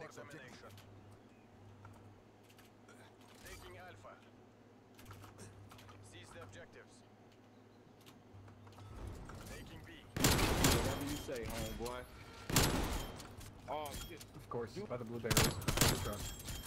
next objective. Taking Alpha. Seize the objectives. Taking B. Whatever you say, homeboy. Oh shit. Of course, by the blue barrels. Good truck.